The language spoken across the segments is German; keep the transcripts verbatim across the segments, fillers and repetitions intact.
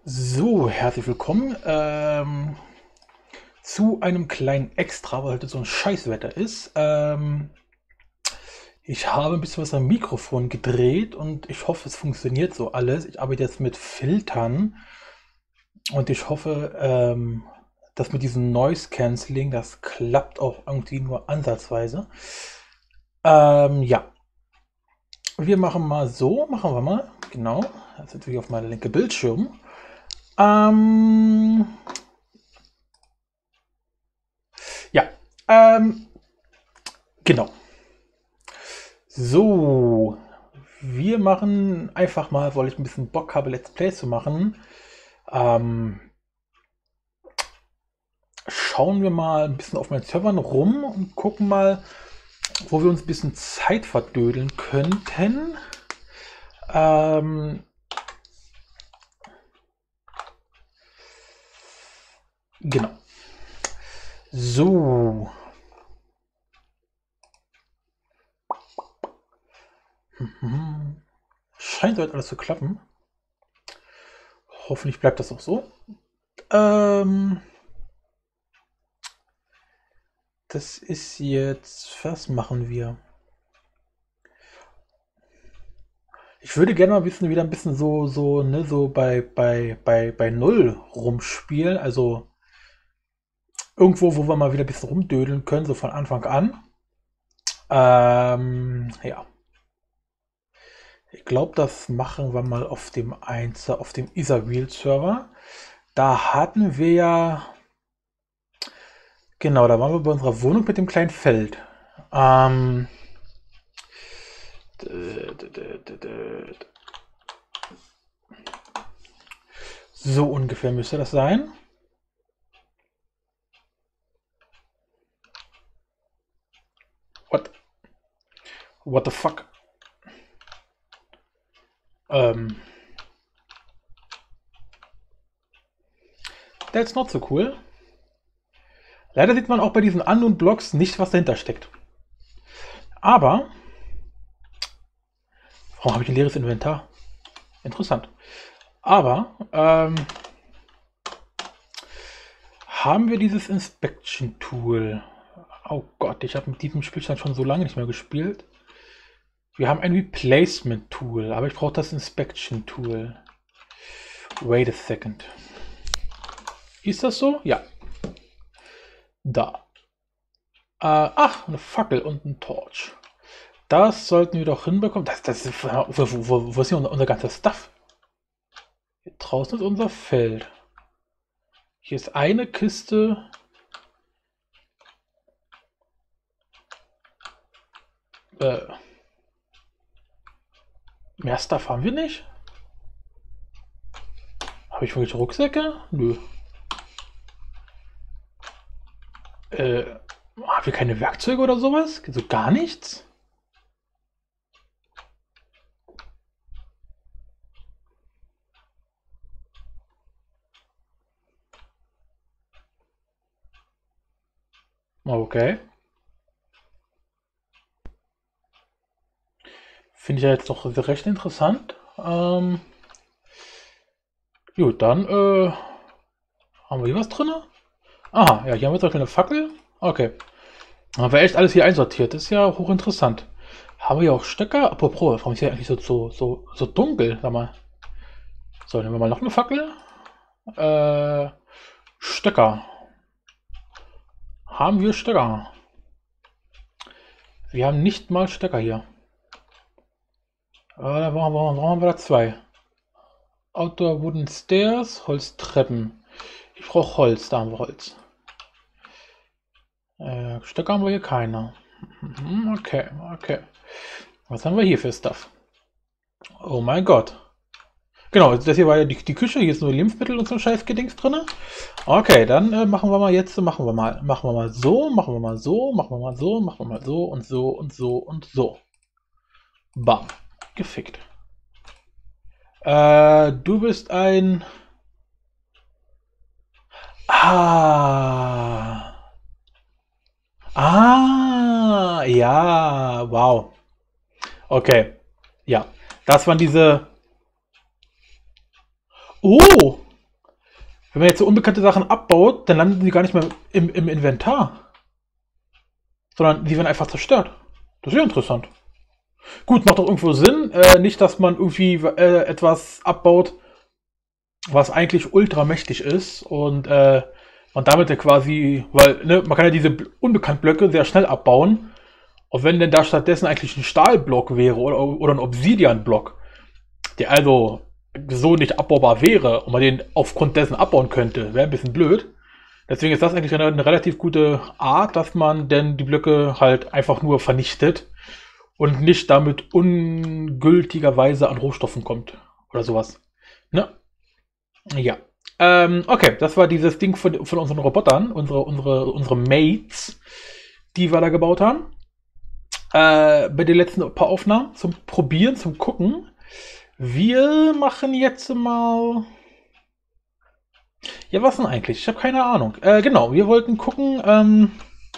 So, herzlich willkommen ähm, zu einem kleinen Extra, weil heute so ein Scheißwetter ist. Ähm, ich habe ein bisschen was am Mikrofon gedreht und ich hoffe, es funktioniert so alles. Ich arbeite jetzt mit Filtern und ich hoffe, ähm, dass mit diesem Noise Cancelling, das klappt auch irgendwie nur ansatzweise. Ähm, ja, wir machen mal so, machen wir mal, genau. Jetzt sind wir auf meinem linken Bildschirm. Ähm, ja, ähm, genau. So, wir machen einfach mal, weil ich ein bisschen Bock habe, Let's Play zu machen. Ähm, schauen wir mal ein bisschen auf meinen Servern rum und gucken mal, wo wir uns ein bisschen Zeit verdödeln könnten. Ähm, genau. So. Mhm. Scheint heute alles zu klappen. Hoffentlich bleibt das auch so. Ähm, das ist jetzt, was machen wir? Ich würde gerne mal wissen, wieder ein bisschen so, so, ne, so bei, bei, bei, bei Null rumspielen. Also irgendwo, wo wir mal wieder ein bisschen rumdödeln können, so von Anfang an. Ähm, ja. Ich glaube, das machen wir mal auf dem eins, auf dem Isarwheel-Server. Da hatten wir ja, genau, da waren wir bei unserer Wohnung mit dem kleinen Feld. Ähm, d- d- d- d- d- so ungefähr müsste das sein. What, what the fuck? Ähm, that's not so cool. Leider sieht man auch bei diesen Unknown Blocks nicht, was dahinter steckt. Aber, warum habe ich ein leeres Inventar? Interessant. Aber, ähm, haben wir dieses Inspection Tool? Oh Gott, ich habe mit diesem Spielstand schon so lange nicht mehr gespielt. Wir haben ein Replacement Tool, aber ich brauche das Inspection Tool. Wait a second. Ist das so? Ja. Da. Äh, ach, eine Fackel und ein Torch. Das sollten wir doch hinbekommen. Das, das, wo, wo, wo ist hier unser, unser ganzer Stuff? Hier draußen ist unser Feld. Hier ist eine Kiste. Äh, mehr Stuff haben wir nicht? Habe ich irgendwelche Rucksäcke? Nö. Äh, haben wir keine Werkzeuge oder sowas? So gar nichts? Okay. Finde ich ja jetzt doch recht interessant. Ähm, gut, dann äh, haben wir hier was drin? Aha, ja, hier haben wir jetzt auch eine Fackel. Okay. Haben wir echt alles hier einsortiert. Das ist ja hochinteressant. Haben wir hier auch Stecker? Apropos, warum ist hier eigentlich so, so, so, so dunkel? Sag mal. So, nehmen wir mal noch eine Fackel. Äh, Stecker. Haben wir Stecker? Wir haben nicht mal Stecker hier. Äh, da brauchen wir, brauchen wir da zwei. Outdoor Wooden Stairs, Holztreppen. Ich brauche Holz, da haben wir Holz. Äh, Stöcke haben wir hier keine. Mhm, okay, okay. Was haben wir hier für Stuff? Oh mein Gott. Genau, das hier war ja die, die Küche, hier ist nur Lebensmittel und so ein Scheißgedings drin. Okay, dann äh, machen wir mal jetzt, machen wir mal, machen wir mal so, machen wir mal so, machen wir mal so, machen wir mal so und so und so und so. Bam. Gefickt. Äh, du bist ein... Ah. Ah, ja, wow. Okay, ja. Das waren diese... Oh! Wenn man jetzt so unbekannte Sachen abbaut, dann landen die gar nicht mehr im, im Inventar. Sondern die werden einfach zerstört. Das ist ja interessant. Gut, macht doch irgendwo Sinn. Äh, nicht, dass man irgendwie äh, etwas abbaut, was eigentlich ultramächtig ist. Und äh, man damit ja quasi, weil ne, man kann ja diese unbekannten Blöcke sehr schnell abbauen. Und wenn denn da stattdessen eigentlich ein Stahlblock wäre oder, oder ein Obsidianblock, der also so nicht abbaubar wäre und man den aufgrund dessen abbauen könnte, wäre ein bisschen blöd. Deswegen ist das eigentlich eine, eine relativ gute Art, dass man denn die Blöcke halt einfach nur vernichtet und nicht damit ungültigerweise an Rohstoffen kommt oder sowas. Ne? Ja. Ähm, okay, das war dieses Ding von, von unseren Robotern, unsere, unsere, unsere Mates, die wir da gebaut haben. Äh, bei den letzten paar Aufnahmen zum Probieren, zum Gucken. Wir machen jetzt mal... Ja, was denn eigentlich? Ich habe keine Ahnung. Äh, genau, wir wollten gucken... Ähm...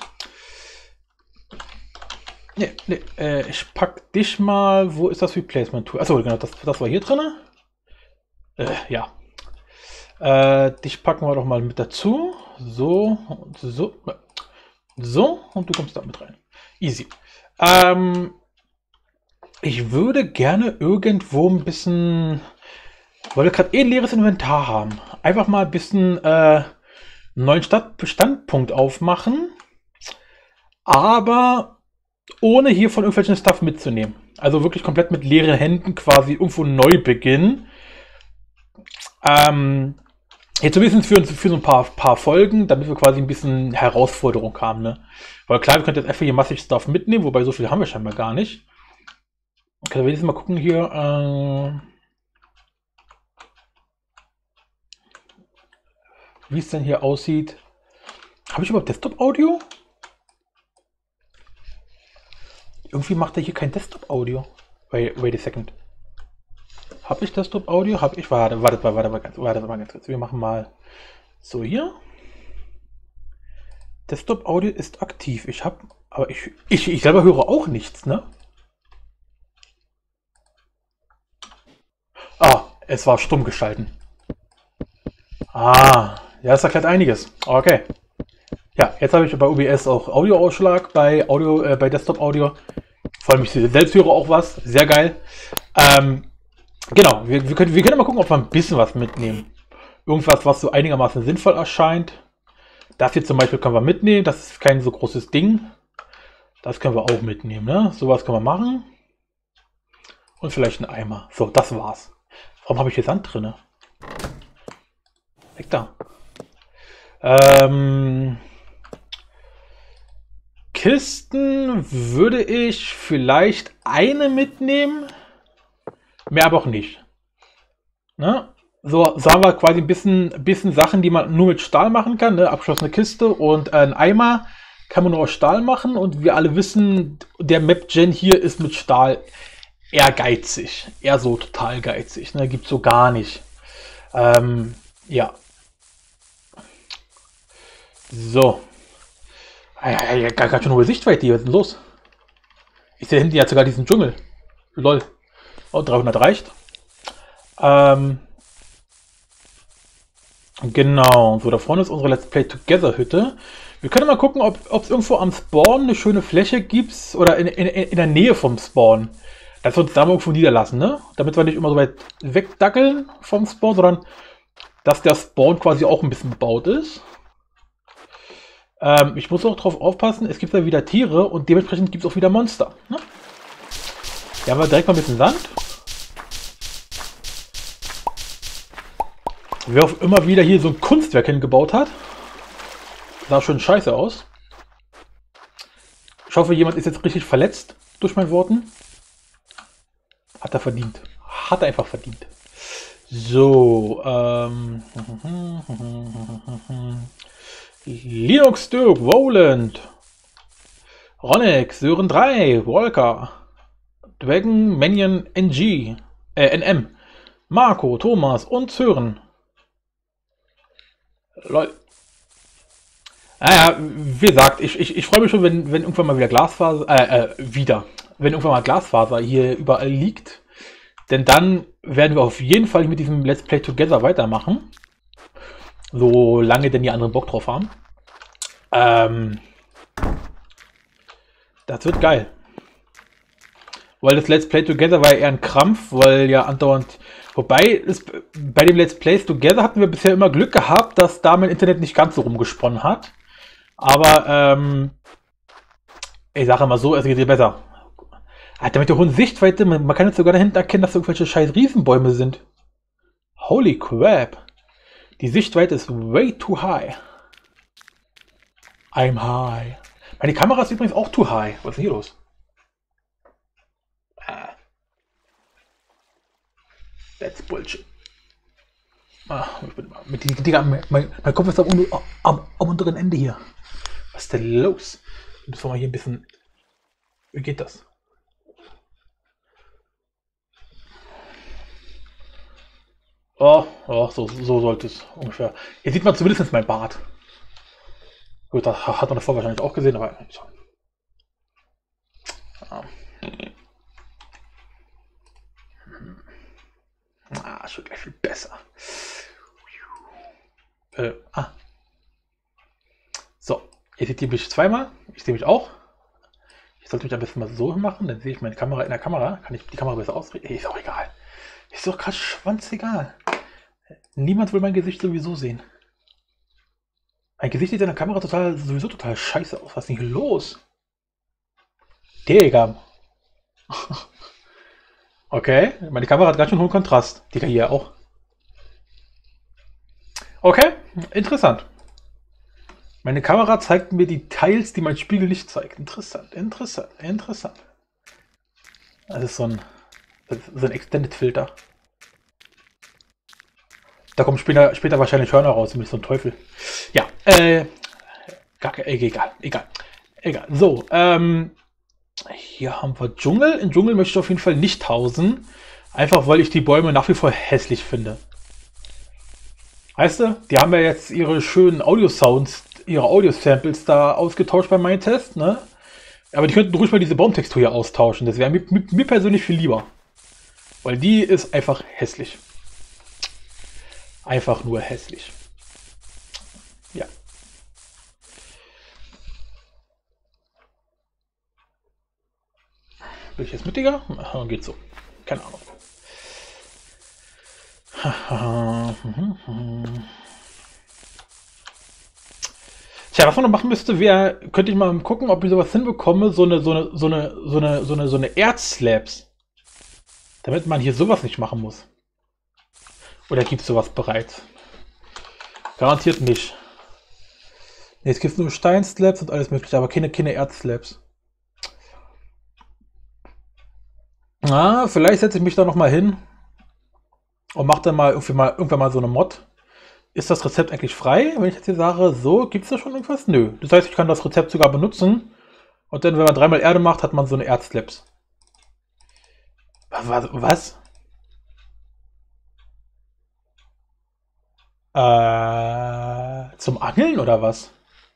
Nee, nee, äh, ich pack dich mal... Wo ist das Replacement-Tool? Achso, genau, das, das war hier drin. Äh, ja. Äh, dich packen wir doch mal mit dazu. So, und so. So, und du kommst da mit rein. Easy. Ähm... Ich würde gerne irgendwo ein bisschen, weil wir gerade eh ein leeres Inventar haben, einfach mal ein bisschen äh, einen neuen Standpunkt aufmachen, aber ohne hier von irgendwelchen Stuff mitzunehmen. Also wirklich komplett mit leeren Händen quasi irgendwo neu beginnen. Ähm, jetzt so ein bisschen für, für so ein paar, paar Folgen, damit wir quasi ein bisschen Herausforderung haben. Ne? Weil klar, wir können jetzt einfach hier massig Stuff mitnehmen, wobei so viel haben wir scheinbar gar nicht. Okay, wir jetzt mal gucken hier. Äh, wie es denn hier aussieht. Habe ich überhaupt Desktop-Audio? Irgendwie macht er hier kein Desktop-Audio. Wait, wait a second. Habe ich Desktop-Audio? Habe ich. Warte, warte, warte, warte, warte, warte mal ganz kurz. Wir machen mal so hier. Desktop-Audio ist aktiv. Ich habe. Aber ich, ich, ich selber höre auch nichts, ne? Ah, es war stumm geschalten. Ah, ja, das erklärt einiges. Okay. Ja, jetzt habe ich bei O B S auch Audioausschlag bei Audio, äh, bei Desktop-Audio. Vor allem ich selbst höre auch was. Sehr geil. Ähm, genau, wir, wir, können, wir können mal gucken, ob wir ein bisschen was mitnehmen. Irgendwas, was so einigermaßen sinnvoll erscheint. Das hier zum Beispiel können wir mitnehmen. Das ist kein so großes Ding. Das können wir auch mitnehmen. Ne? Sowas können wir machen. Und vielleicht ein Eimer. So, das war's. Warum habe ich hier Sand drin? Weg da. Ähm, Kisten würde ich vielleicht eine mitnehmen. Mehr aber auch nicht. Ne? So, so haben wir quasi ein bisschen, bisschen Sachen, die man nur mit Stahl machen kann. Ne? Abgeschlossene Kiste und ein Eimer kann man nur aus Stahl machen. Und wir alle wissen, der Map-Gen hier ist mit Stahl eher geizig. Eher so total geizig. Ne? Gibt so gar nicht. Ähm, ja. So. Ja, ja, gar, gar schon hohe Sichtweite hier. Was ist denn los? Ich sehe hinten ja sogar diesen Dschungel. Lol. Oh, dreihundert reicht. Ähm, genau. So, da vorne ist unsere Let's Play Together Hütte. Wir können mal gucken, ob es irgendwo am Spawn eine schöne Fläche gibt oder in, in, in der Nähe vom Spawn. Dass wir uns da mal irgendwo niederlassen, ne? Damit wir nicht immer so weit wegdackeln vom Spawn, sondern dass der Spawn quasi auch ein bisschen bebaut ist. Ähm, ich muss auch darauf aufpassen, es gibt ja wieder Tiere und dementsprechend gibt es auch wieder Monster. Ne? Hier haben wir direkt mal ein bisschen Sand. Wer auch immer wieder hier so ein Kunstwerk hingebaut hat. Sah schon scheiße aus. Ich hoffe, jemand ist jetzt richtig verletzt durch meine Worten. Hat er verdient. Hat er einfach verdient. So, ähm... Linux Dirk, Roland, Ronex, Sören drei, Walker, Dragon, Manion, N G, äh, N M, Marco, Thomas und Sören. Lol. Naja, wie gesagt, ich, ich, ich freue mich schon, wenn, wenn irgendwann mal wieder Glasfaser, äh, äh, wieder, wenn irgendwann mal Glasfaser hier überall liegt. Denn dann werden wir auf jeden Fall mit diesem Let's Play Together weitermachen. Solange denn die anderen Bock drauf haben. Ähm, das wird geil. Weil das Let's Play Together war ja eher ein Krampf, weil ja andauernd... Wobei, es, bei dem Let's Plays Together hatten wir bisher immer Glück gehabt, dass da mein Internet nicht ganz so rumgesponnen hat. Aber, ähm... ich sage mal so, es geht dir besser. Alter, mit der hohen Sichtweite, man, man kann jetzt sogar da hinten erkennen, dass irgendwelche scheiß Riesenbäume sind. Holy crap. Die Sichtweite ist way too high. I'm high. Meine Kamera ist übrigens auch too high. Was ist denn hier los? Ah. That's bullshit. Ah, ich bin mit die, die, mein, mein Kopf ist am, am, am unteren Ende hier. Was ist denn los? Müssen wir mal hier ein bisschen... Wie geht das? Oh, oh so, so sollte es ungefähr. Hier sieht man zumindest mein Bart. Gut, das hat man davor wahrscheinlich auch gesehen, aber... Ja. Ah, es wird gleich viel besser. Äh, ah. So, ihr seht mich zweimal. Ich sehe mich auch. Ich sollte mich ein bisschen mal so machen, dann sehe ich meine Kamera in der Kamera. Kann ich die Kamera besser ausrichten? Ist auch egal. Ist doch gerade schwanzegal. Niemand will mein Gesicht sowieso sehen. Mein Gesicht sieht in der Kamera total, sowieso total scheiße aus. Was ist denn hier los? Digga. Okay, meine Kamera hat ganz schön hohen Kontrast. Digga, hier auch. Okay, interessant. Meine Kamera zeigt mir Details, die mein Spiegel nicht zeigt. Interessant, interessant, interessant. Das ist so ein, das ist so ein Extended-Filter. Da kommt später, später wahrscheinlich Hörner raus, mit so einem Teufel. Ja, äh, gar, äh, egal, egal, egal. So, ähm, hier haben wir Dschungel. Im Dschungel möchte ich auf jeden Fall nicht hausen. Einfach, weil ich die Bäume nach wie vor hässlich finde. Weißt du, die haben ja jetzt ihre schönen Audio-Sounds, ihre Audio-Samples da ausgetauscht bei meinem Test, ne? Aber die könnten ruhig mal diese Baumtextur hier austauschen. Das wäre mir, mir persönlich viel lieber. Weil die ist einfach hässlich. Einfach nur hässlich. Ja. Will ich jetzt mit, Digga? Ach, geht so. Keine Ahnung. Tja, was man noch machen müsste, wäre, könnte ich mal gucken, ob ich sowas hinbekomme, so eine, so eine, so eine, so eine, so eine, so eine Erdslabs. Damit man hier sowas nicht machen muss. Oder gibt es sowas bereits? Garantiert nicht. Nee, es gibt nur Steinslabs und alles mögliche, aber keine, keine Erdslabs. Ah, vielleicht setze ich mich da noch mal hin und mache dann mal irgendwie mal irgendwann mal so eine Mod. Ist das Rezept eigentlich frei? Wenn ich jetzt hier sage, so, gibt es da schon irgendwas? Nö. Das heißt, ich kann das Rezept sogar benutzen. Und dann, wenn man dreimal Erde macht, hat man so eine Erdslabs. Was? Was? Äh, zum Angeln oder was?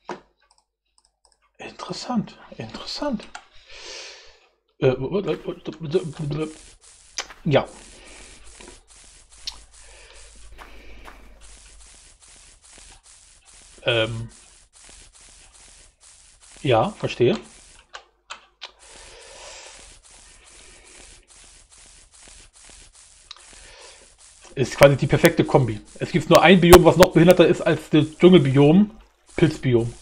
Interessant, interessant. Äh, ja. Ähm. Ja, verstehe. Ist quasi die perfekte Kombi. Es gibt nur ein Biom, was noch behinderter ist als das Dschungelbiom. Pilzbiom.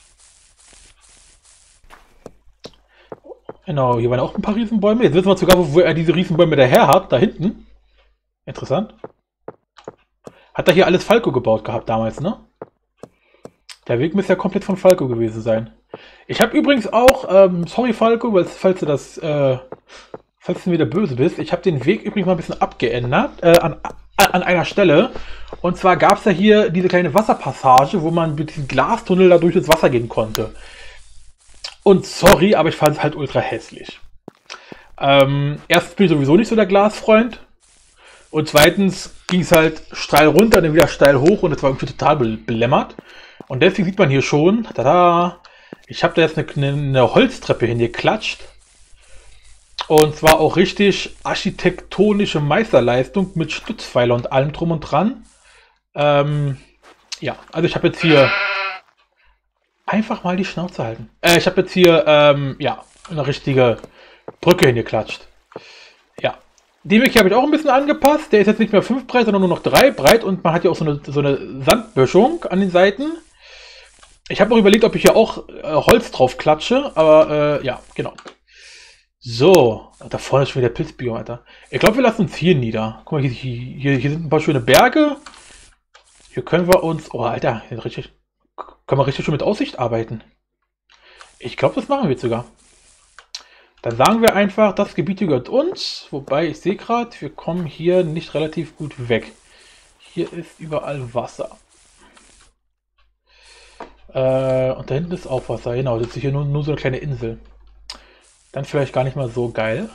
Genau, hier waren auch ein paar Riesenbäume. Jetzt wissen wir sogar, wo er diese Riesenbäume daher hat. Da hinten. Interessant. Hat er hier alles Falco gebaut gehabt damals, ne? Der Weg müsste ja komplett von Falco gewesen sein. Ich habe übrigens auch, ähm, sorry Falco, weil, falls du das, äh, falls du wieder böse bist, ich habe den Weg übrigens mal ein bisschen abgeändert, äh, an, an einer Stelle. Und zwar gab es ja hier diese kleine Wasserpassage, wo man mit diesem Glastunnel da durch das Wasser gehen konnte. Und sorry, aber ich fand es halt ultra hässlich. Ähm, erstens bin ich sowieso nicht so der Glasfreund. Und zweitens ging es halt steil runter, dann wieder steil hoch und es war irgendwie total belämmert. Und deswegen sieht man hier schon, tada, ich habe da jetzt eine, eine Holztreppe hingeklatscht. Und zwar auch richtig architektonische Meisterleistung mit Stützpfeiler und allem drum und dran. Ähm, Ja, also ich habe jetzt hier einfach mal die Schnauze halten. Äh, ich habe jetzt hier, ähm, ja, eine richtige Brücke hingeklatscht. Ja. Den Weg hier habe ich auch ein bisschen angepasst. Der ist jetzt nicht mehr fünf breit, sondern nur noch drei breit und man hat hier auch so eine, so eine Sandböschung an den Seiten. Ich habe noch überlegt, ob ich hier auch äh, Holz drauf klatsche, aber äh, ja, genau. So, da vorne ist schon wieder Pilzbiom, Alter. Ich glaube, wir lassen uns hier nieder. Guck mal, hier, hier, hier sind ein paar schöne Berge. Hier können wir uns... Oh, Alter, hier richtig, können wir richtig schon mit Aussicht arbeiten. Ich glaube, das machen wir jetzt sogar. Dann sagen wir einfach, das Gebiet hier gehört uns. Wobei, ich sehe gerade, wir kommen hier nicht relativ gut weg. Hier ist überall Wasser. Äh, und da hinten ist auch Wasser. Genau, das ist hier nur, nur so eine kleine Insel. Dann vielleicht gar nicht mal so geil.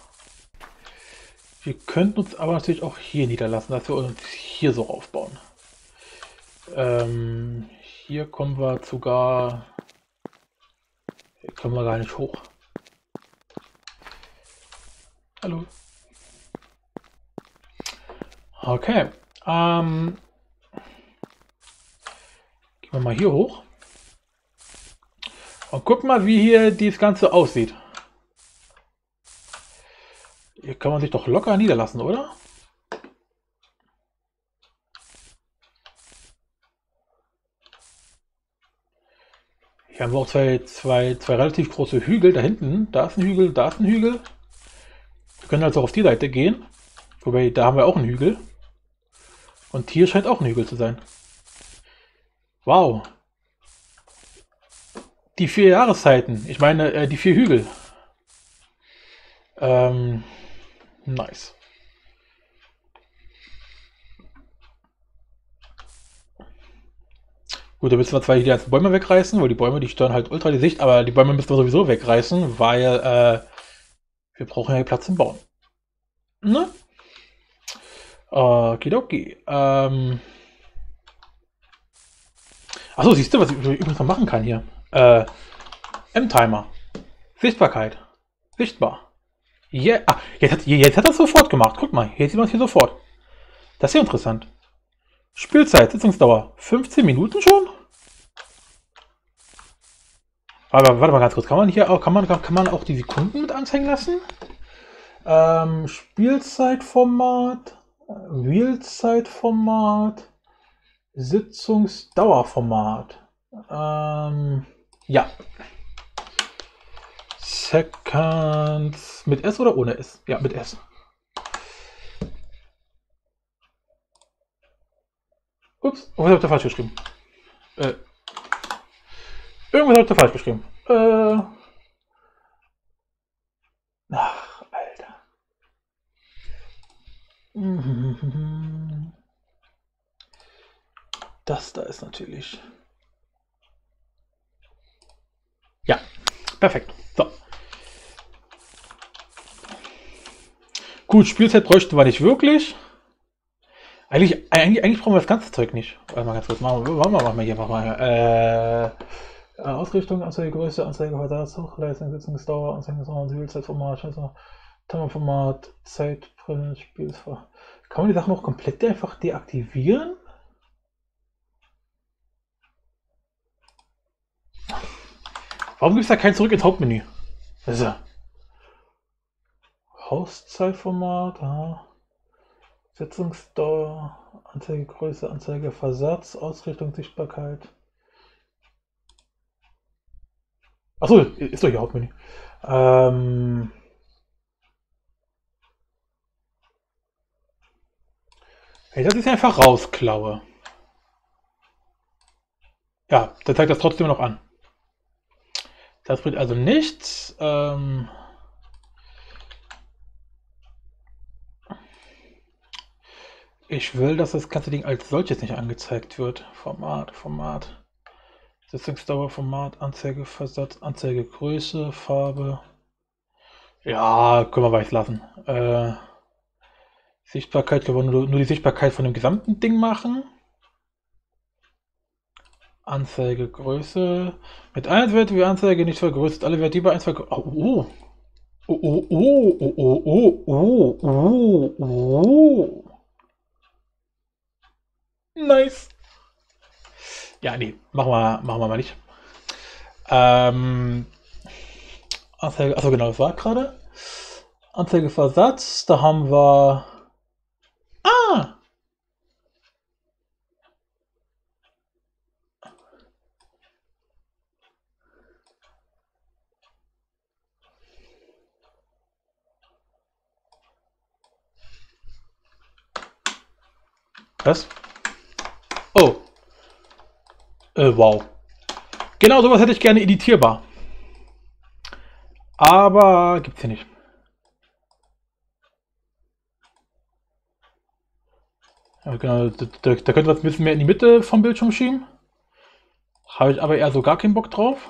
Wir könnten uns aber natürlich auch hier niederlassen, dass wir uns hier so aufbauen. Ähm, hier kommen wir sogar... Hier können wir gar nicht hoch. Hallo. Okay. Ähm, gehen wir mal hier hoch. Und guck mal, wie hier das Ganze aussieht. Hier kann man sich doch locker niederlassen, oder? Hier haben wir auch zwei, zwei, zwei relativ große Hügel da hinten. Da ist ein Hügel, da ist ein Hügel. Wir können also auf die Seite gehen. Wobei, da haben wir auch einen Hügel. Und hier scheint auch ein Hügel zu sein. Wow. Die vier Jahreszeiten. Ich meine, äh, die vier Hügel. Ähm, nice. Gut, da müssen wir zwar hier die ganzen Bäume wegreißen, weil die Bäume, die stören halt ultra die Sicht, aber die Bäume müssen wir sowieso wegreißen, weil äh, wir brauchen ja Platz zum Bauen. Ne? Okidoki. Ähm. Achso, siehst du, was ich übrigens noch machen kann hier? Äh, M-Timer. Sichtbarkeit. Sichtbar. Yeah. Ah, jetzt hat, jetzt hat er es sofort gemacht. Guck mal, jetzt sieht man es hier sofort. Das ist ja interessant. Spielzeit, Sitzungsdauer. fünfzehn Minuten schon? Aber warte mal ganz kurz. Kann man hier auch, kann man, kann man auch die Sekunden mit anzeigen lassen? Ähm, Spielzeitformat. Realzeitformat. Sitzungsdauerformat. Ähm, ja. Seconds mit S oder ohne S? Ja, mit S. Ups, was habe ich da falsch geschrieben? Äh, irgendwas habe ich da falsch geschrieben. Äh, ach, Alter. Das da ist natürlich... Ja, perfekt. So. Gut, Spielzeit bräuchten wir nicht wirklich. Eigentlich, eigentlich, eigentlich brauchen wir das ganze Zeug nicht. Warte mal ganz kurz. Machen wir, machen wir hier mal. Äh, Ausrichtung, Anzeigegröße, Anzeigeverdacht, Suchleistung, Sitzungsdauer, Anzeigeformat, Zielzeitformat, Timerformat, Zeitbrille, Spielsformat. Kann man die Sachen noch komplett einfach deaktivieren? Warum gibt es da kein Zurück ins Hauptmenü? Das ist ja. Hauszeitformat, aha. Sitzungsdauer, Anzeigegröße, Anzeigeversatz, Ausrichtung, Sichtbarkeit. Achso, ist doch hier Hauptmenü. Ähm. Wenn ich das jetzt einfach rausklaue. Ja, dann zeigt das trotzdem noch an. Das bringt also nichts. Ähm. Ich will, dass das ganze Ding als solches nicht angezeigt wird. Format, Format. Sitzungsdauer, Format, Anzeigeversatz, Anzeigegröße, Farbe. Ja, können wir weiß lassen. Äh, Sichtbarkeit, können wir nur, nur die Sichtbarkeit von dem gesamten Ding machen. Anzeigegröße. Mit eins wird die Anzeige nicht vergrößert. Alle Werte über eins vergrößert. Oh, oh, oh, oh, oh, oh, oh, oh, oh, oh. Nice. Ja, nee, machen wir, machen wir mal nicht. Ähm, Anzeige, achso, genau, das war gerade. Anzeigeversatz, da haben wir. Ah! Was? Oh. Äh, wow. Genau sowas hätte ich gerne editierbar. Aber gibt's hier nicht. Ja, genau, da, da, da könnte man ein bisschen mehr in die Mitte vom Bildschirm schieben. Habe ich aber eher so gar keinen Bock drauf.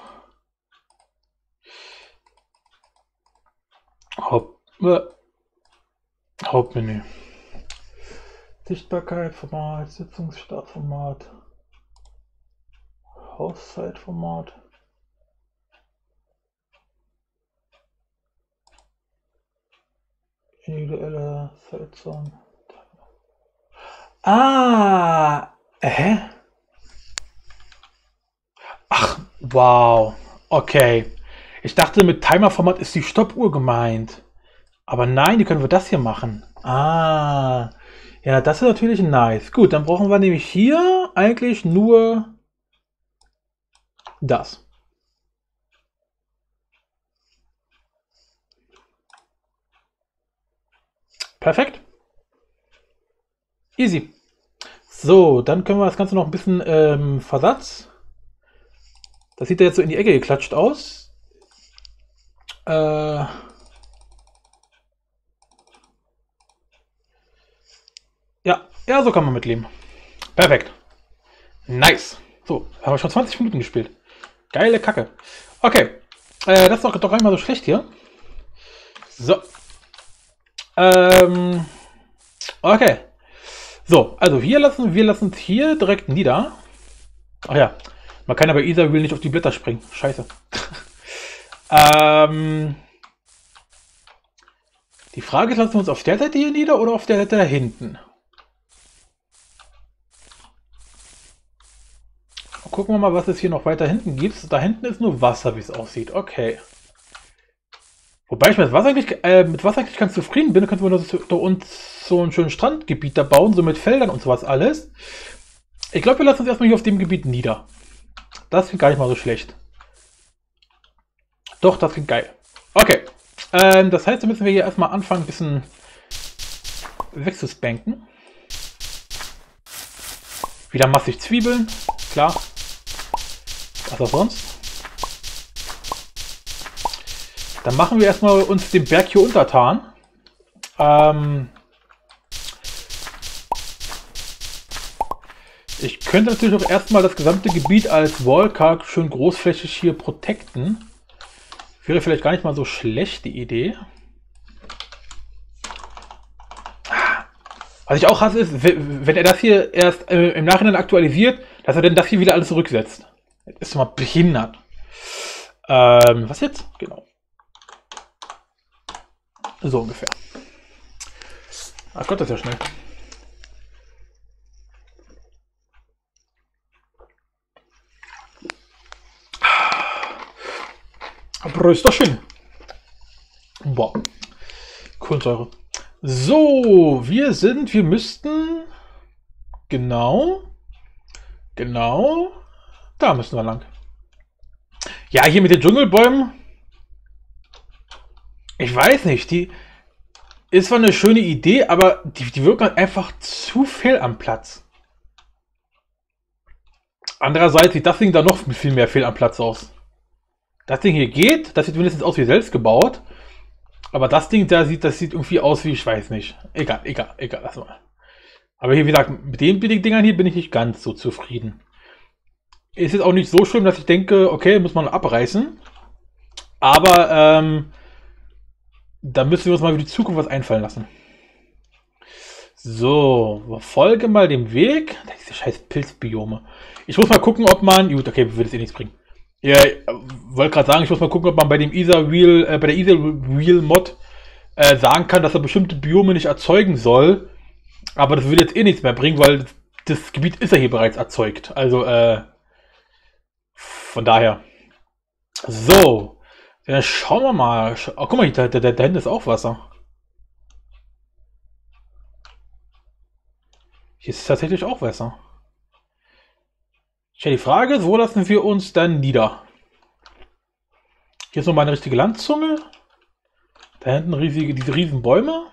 Haupt, äh, Hauptmenü. Sichtbarkeit, Format, Sitzungsstartformat, Hauszeitformat. Individuelle Zeitzone. Ah, hä? Ach, wow. Okay. Ich dachte, mit Timerformat ist die Stoppuhr gemeint. Aber nein, die können wir das hier machen. Ah. Ja, das ist natürlich nice. Gut, dann brauchen wir nämlich hier eigentlich nur das. Perfekt. Easy. So, dann können wir das Ganze noch ein bisschen ähm, Versatz. Das sieht ja jetzt so in die Ecke geklatscht aus. Äh, ja, ja, so kann man mitleben. Perfekt. Nice. So, haben wir schon zwanzig Minuten gespielt. Geile Kacke. Okay. Äh, das ist doch, doch gar nicht mal so schlecht hier. So. Ähm. Okay. So, also hier lassen wir lassen es hier direkt nieder. Ach ja. Man kann aber Ether will nicht auf die Blätter springen. Scheiße. ähm. Die Frage ist, lassen wir uns auf der Seite hier nieder oder auf der Seite da hinten? Gucken wir mal, was es hier noch weiter hinten gibt. Da hinten ist nur Wasser, wie es aussieht. Okay. Wobei ich mit Wasser eigentlich, äh, mit Wasser eigentlich ganz zufrieden bin. Da könnten wir da uns so ein schönes Strandgebiet da bauen, so mit Feldern und sowas alles. Ich glaube, wir lassen uns erstmal hier auf dem Gebiet nieder. Das klingt gar nicht mal so schlecht. Doch, das klingt geil. Okay. Ähm, das heißt, da müssen wir hier erstmal anfangen, ein bisschen wegzuspanken. Wieder massig Zwiebeln. Klar. Was auch sonst. Dann machen wir erstmal uns den Berg hier untertan. Ähm ich könnte natürlich auch erstmal das gesamte Gebiet als Wallcark schön großflächig hier protecten. Wäre vielleicht gar nicht mal so schlecht, die Idee. Was ich auch hasse, ist, wenn er das hier erst äh, im Nachhinein aktualisiert, dass er dann das hier wieder alles zurücksetzt. Das ist mal behindert. Ähm, was jetzt? Genau. So ungefähr. Ach Gott, das ist ja schnell. Prösterchen. Boah. Kohlensäure. So, wir sind, wir müssten... Genau. Genau. Da müssen wir lang. Ja, hier mit den Dschungelbäumen. Ich weiß nicht, die ist zwar eine schöne Idee, aber die, die wirken halt einfach zu fehl am Platz. Andererseits sieht das Ding da noch viel mehr fehl am Platz aus. Das Ding hier geht, das sieht mindestens aus wie selbst gebaut. Aber das Ding da sieht, das sieht irgendwie aus wie, ich weiß nicht. Egal, egal, egal, lass mal. Aber hier, wie gesagt, mit den billigen Dingern hier bin ich nicht ganz so zufrieden. Ist jetzt auch nicht so schlimm, dass ich denke, okay, muss man abreißen. Aber, ähm, da müssen wir uns mal für die Zukunft was einfallen lassen. So, folge mal dem Weg. Diese scheiß Pilzbiome. Ich muss mal gucken, ob man... Gut, okay, würde es eh nichts bringen. Ja, wollte gerade sagen, ich muss mal gucken, ob man bei dem Etherwheel, äh, bei der Etherwheel-Mod äh, sagen kann, dass er bestimmte Biome nicht erzeugen soll. Aber das würde jetzt eh nichts mehr bringen, weil das Gebiet ist ja hier bereits erzeugt. Also, äh, Von daher. So. Dann schauen wir mal. Oh, guck mal, da, da, da hinten ist auch Wasser. Hier ist tatsächlich auch Wasser. Tja, die Frage ist, wo lassen wir uns dann nieder? Hier ist nochmal eine richtige Landzunge. Da hinten riesige, diese riesen Bäume.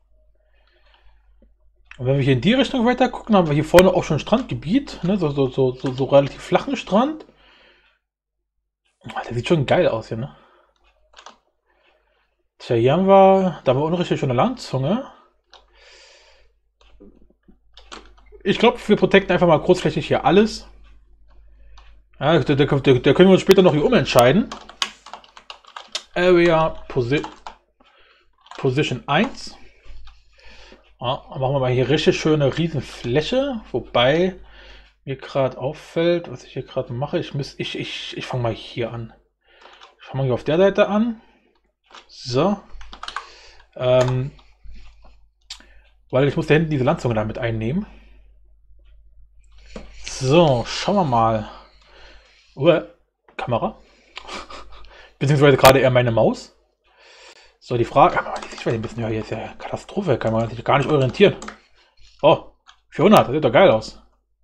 Und wenn wir hier in die Richtung weiter gucken, haben wir hier vorne auch schon ein Strandgebiet. Ne? So, so, so, so, so relativ flachen Strand. Der sieht schon geil aus hier, ne? Tja, hier haben wir, da haben wir unrichtig schon eine Landzunge. Ich glaube, wir protecten einfach mal großflächig hier alles. Ja, da, da, da, da können wir uns später noch hier umentscheiden. Area Posi Position eins. Ja, machen wir mal hier richtig schöne Riesenfläche. Wobei mir gerade auffällt, was ich hier gerade mache. Ich, muss, ich, ich, ich fange mal hier an. Ich fange mal hier auf der Seite an. So. Ähm, weil ich muss da hinten diese Landzunge damit einnehmen. So, schauen wir mal. Uh, Kamera. Beziehungsweise gerade eher meine Maus. So, die Frage. Die Sichtweite ein bisschen, ja, hier ist ja Katastrophe. Kann man sich gar nicht orientieren. Oh, vierhundert. Das sieht doch geil aus.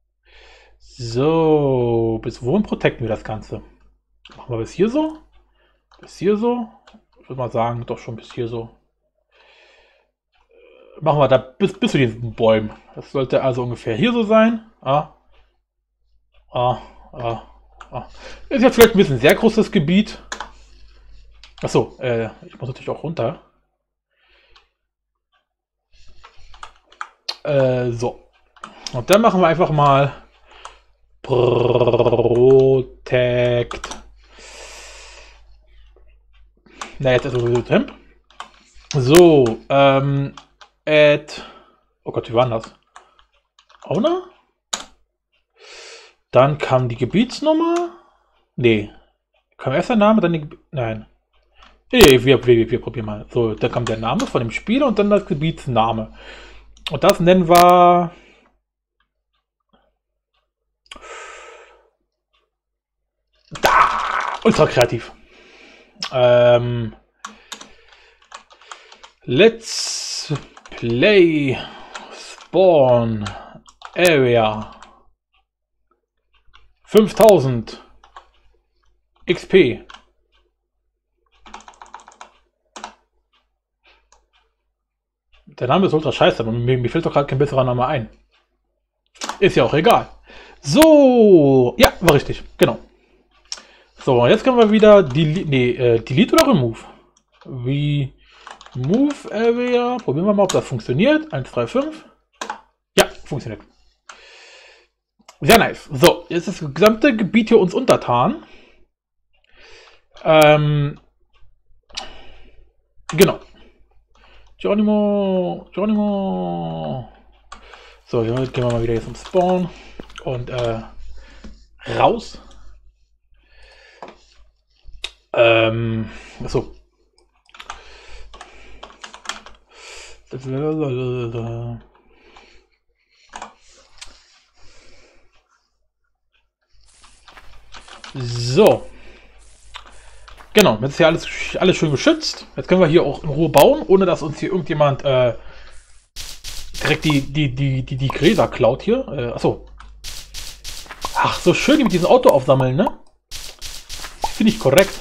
So, bis wohin protecten wir das Ganze? Machen wir bis hier so? Bis hier so? Ich würde mal sagen, doch schon bis hier so. Machen wir da bis, bis zu diesen Bäumen. Das sollte also ungefähr hier so sein. Ah. Ah, ah, ah. Ist jetzt vielleicht ein bisschen sehr großes Gebiet. Achso, äh, ich muss natürlich auch runter. Äh, so. Und dann machen wir einfach mal Protect. Na, jetzt ist sowieso Temp. So, ähm, add. Oh Gott, wie war das? Owner? Dann kam die Gebietsnummer. Nee. Kam erst der Name, dann die. Nein. Nee, wir, wir, wir probieren mal. So, da kam der Name von dem Spieler und dann das Gebietsname. Und das nennen wir. Da! Ultra kreativ. Ähm. Let's play Spawn Area fünftausend X P. Der Name ist ultra scheiße, aber mir, mir fällt doch gerade kein besserer Name ein. Ist ja auch egal. So, ja, war richtig, genau. So, jetzt können wir wieder Delete, nee, äh, Delete oder Remove? Remove Area. Probieren wir mal, ob das funktioniert. eins, drei, fünf. Ja, funktioniert. Sehr nice. So, jetzt ist das gesamte Gebiet hier uns untertan. Ähm, genau. Geronimo, Geronimo. So, jetzt gehen wir mal wieder hier zum Spawn und äh, raus. Ähm, achso. So. Genau, jetzt ist hier alles, alles schön geschützt. Jetzt können wir hier auch in Ruhe bauen, ohne dass uns hier irgendjemand äh, direkt die, die, die, die, die Gräser klaut hier. Äh, achso. Ach, so schön die mit diesem Auto aufsammeln, ne? Finde ich korrekt.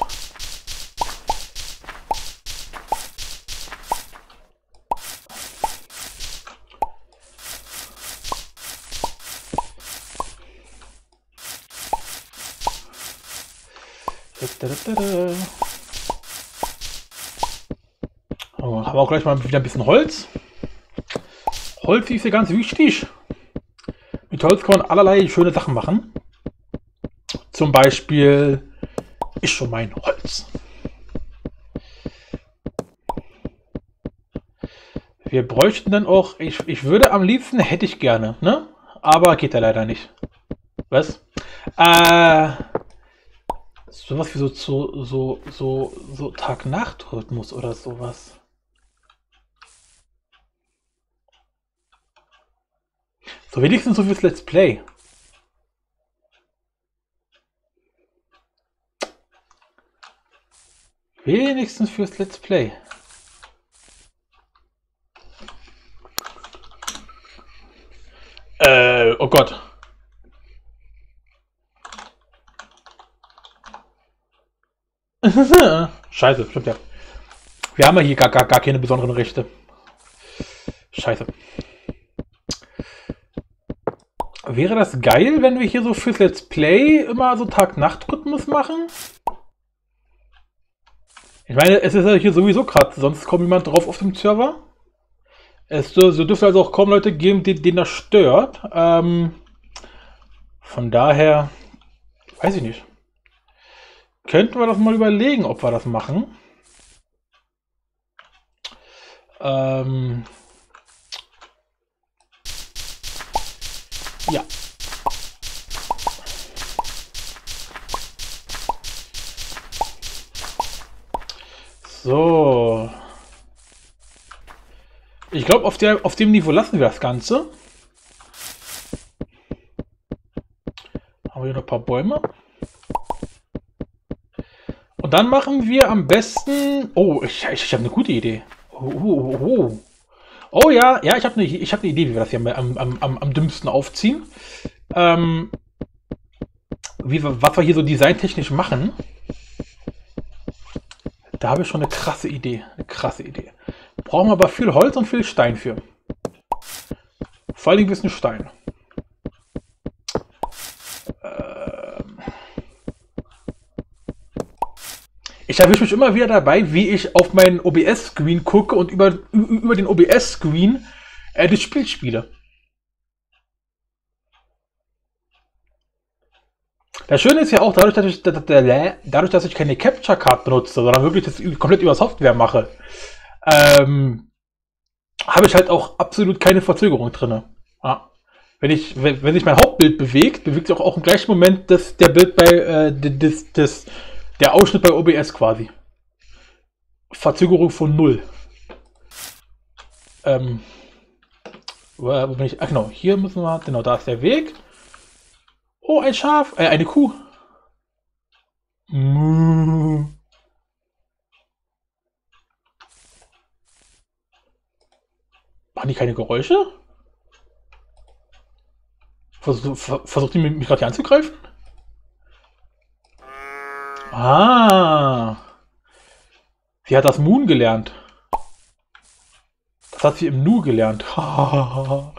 Oh, haben wir auch gleich mal wieder ein bisschen Holz. Holz ist ja ganz wichtig. Mit Holz kann man allerlei schöne Sachen machen. Zum Beispiel ist schon mein Holz. Wir bräuchten dann auch, ich, ich würde am liebsten, hätte ich gerne, ne? Aber geht ja leider nicht. Was? Äh, sowas wie so, so, so, so, so Tag-Nacht-Rhythmus oder sowas. So wenigstens so fürs Let's Play. Wenigstens fürs Let's Play. Äh, oh Gott. Scheiße, stimmt ja. Wir haben ja hier gar, gar, gar keine besonderen Rechte. Scheiße. Wäre das geil, wenn wir hier so fürs Let's Play immer so Tag-Nacht-Rhythmus machen? Ich meine, es ist ja hier sowieso gerade, sonst kommt jemand drauf auf dem Server. Es so, so dürfte also auch kaum Leute geben, die, denen das stört. Ähm, von daher, weiß ich nicht. Könnten wir das mal überlegen, ob wir das machen. Ähm, ja. So. Ich glaube, auf, der, auf dem Niveau lassen wir das Ganze. Haben wir hier noch ein paar Bäume. Und dann machen wir am besten... Oh, ich, ich, ich habe eine gute Idee. Oh, oh, oh. Oh ja, ja, ich habe eine, ich hab eine Idee, wie wir das hier am, am, am, am dümmsten aufziehen. Ähm, wie, was wir hier so designtechnisch machen. Da habe ich schon eine krasse Idee. Eine krasse Idee. Brauchen wir aber viel Holz und viel Stein für. Vor allem ein bisschen Stein. Ähm ich erwische mich immer wieder dabei, wie ich auf meinen O B S-Screen gucke und über, über den O B S-Screen äh, das Spiel spiele. Das Schöne ist ja auch, dadurch, dass ich, dadurch, dass ich keine Capture Card benutze, sondern wirklich das komplett über Software mache, ähm, habe ich halt auch absolut keine Verzögerung drin. Ja. Wenn, ich, wenn, wenn sich mein Hauptbild bewegt, bewegt sich auch, auch im gleichen Moment das, der Bild bei äh, das, das, der Ausschnitt bei O B S quasi. Verzögerung von null. Ähm, wo, wo bin ich? Ach genau, hier müssen wir, genau, da ist der Weg. Oh, ein Schaf, äh, eine Kuh. Mmh. Machen die keine Geräusche? Versuch, ver, versucht die mich gerade hier anzugreifen? Ah. Sie hat das Moon gelernt. Das hat sie im Nu gelernt. Ach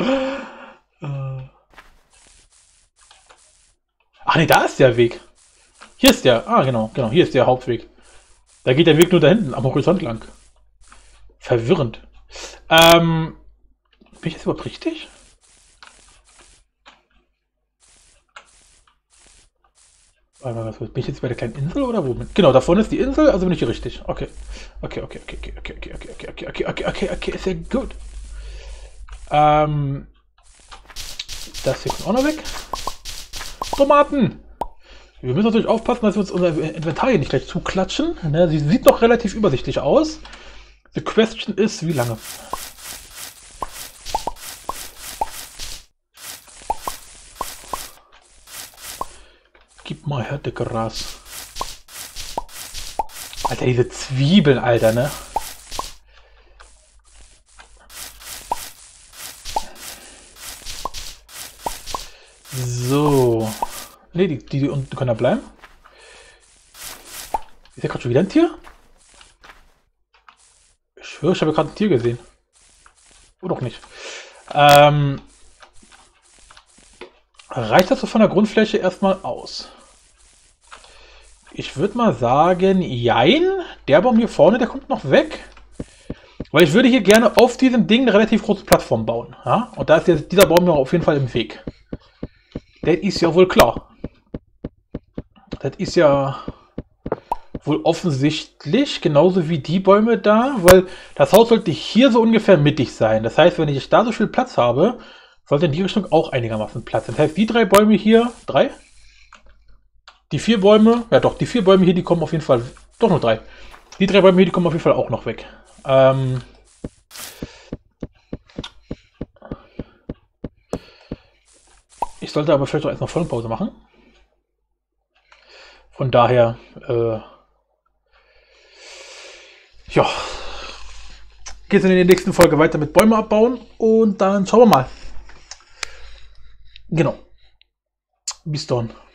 nee, da ist der Weg. Hier ist der. Ah, genau, genau. Hier ist der Hauptweg. Da geht der Weg nur da hinten am Horizont lang. Verwirrend. Ähm, bin ich jetzt überhaupt richtig? Bin ich jetzt bei der kleinen Insel oder wo? Genau, da vorne ist die Insel, also bin ich hier richtig. Okay. Okay, okay, okay, okay, okay, okay, okay, okay, okay, okay, okay, okay, sehr gut. Ähm, das hier kommt auch noch weg. Tomaten! Wir müssen natürlich aufpassen, dass wir uns unser Inventar hier nicht gleich zuklatschen. Ne, sie sieht noch relativ übersichtlich aus. The question ist, wie lange? Gib mal Härtegras. Alter, diese Zwiebeln, Alter, ne? So. Ne, die, die, die unten können da bleiben. Ist ja gerade schon wieder ein Tier? Ich schwöre, ich habe gerade ein Tier gesehen. Oder auch nicht. Ähm, reicht das so von der Grundfläche erstmal aus? Ich würde mal sagen, jein. Der Baum hier vorne, der kommt noch weg. Weil ich würde hier gerne auf diesem Ding eine relativ große Plattform bauen. Ja? Und da ist jetzt dieser Baum noch auf jeden Fall im Weg. Das ist ja wohl klar. Das ist ja wohl offensichtlich, genauso wie die Bäume da, weil das Haus sollte hier so ungefähr mittig sein. Das heißt, wenn ich da so viel Platz habe, sollte in die Richtung auch einigermaßen Platz sein. Das heißt, die drei Bäume hier, drei? Die vier Bäume, ja doch, die vier Bäume hier, die kommen auf jeden Fall, doch nur drei. Die drei Bäume hier, die kommen auf jeden Fall auch noch weg. Ähm, ich sollte aber vielleicht auch erstmal Folgenpause machen. Von daher, äh, Ja, geht es in der nächsten Folge weiter mit Bäume abbauen und dann schauen wir mal. Genau. Bis dann.